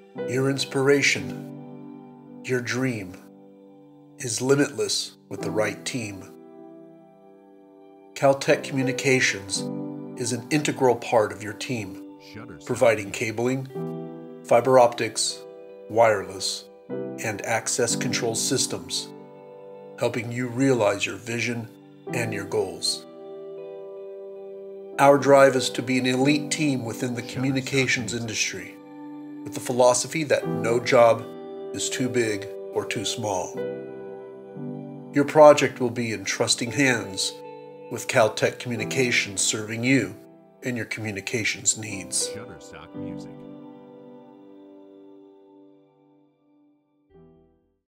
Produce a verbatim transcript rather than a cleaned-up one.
Your inspiration, your dream, is limitless with the right team. Caltech Communications is an integral part of your team, providing cabling, fiber optics, wireless, and access control systems, helping you realize your vision and your goals. Our drive is to be an elite team within the communications industry, with the philosophy that no job is too big or too small. Your project will be in trusting hands, with Caltech Communications serving you and your communications needs. Shutterstock Music.